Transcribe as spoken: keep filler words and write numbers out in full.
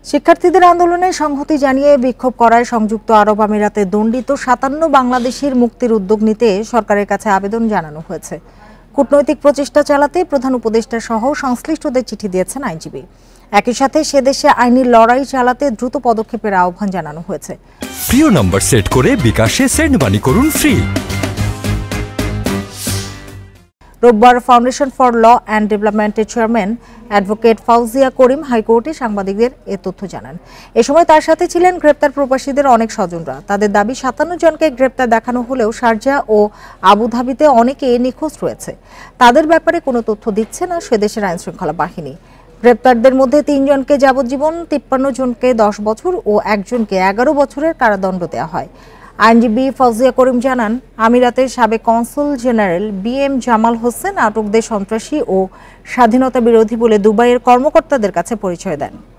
শিক্ষার্থীদের আন্দোলনে সংহতি জানিয়ে বিক্ষোভ করায় সংযুক্ত আরব আমিরাতে দণ্ডিত সাতান্ন বাংলাদেশির মুক্তির উদ্যোগ নিতে সরকারের কাছে আবেদন জানানো হয়েছে। কূটনৈতিক প্রচেষ্টা চালাতে প্রধান উপদেষ্টা সহ সংশ্লিষ্টদের চিঠি দিয়েছেন আইনজীবী। একই সাথে সে দেশে আইনি লড়াই চালাতে দ্রুত পদক্ষেপের আহ্বান জানানো হয়েছে। প্রিয় নম্বর সেট করে বিকাশে সেন্ড মানি করুন ফ্রি। রোববার ফাউন্ডেশন ফর ল অ্যান্ড ডেভেলপমেন্টের চেয়ারম্যান অ্যাডভোকেট ফাউজিয়া করিম হাইকোর্টে সাংবাদিকদের এ তথ্য জানান। এ সময় তার সাথে ছিলেন গ্রেপ্তার প্রবাসীদের অনেক স্বজনরা। তাদের দাবি সাতান্ন জনকে গ্রেপ্তার দেখানো হলেও শারজাহ ও আবুধাবিতে অনেকে নিখোঁজ রয়েছে। তাদের ব্যাপারে কোনো তথ্য দিচ্ছে না সেদেশের আইনশৃঙ্খলা বাহিনী। গ্রেপ্তারদের মধ্যে তিনজনকে যাবজ্জীবন, তিপ্পান্ন জনকে দশ বছর ও একজনকে এগারো বছরের কারাদণ্ড দেওয়া হয়। আইনজীবী ফাউজিয়া করিম জানান, আমিরাতের সাবেক consul general B M Jamal Hossain আটকদের সন্ত্রাসী ও স্বাধীনতা বিরোধী বলে দুবাইয়ের কর্মকর্তাদের কাছে পরিচয় দেন।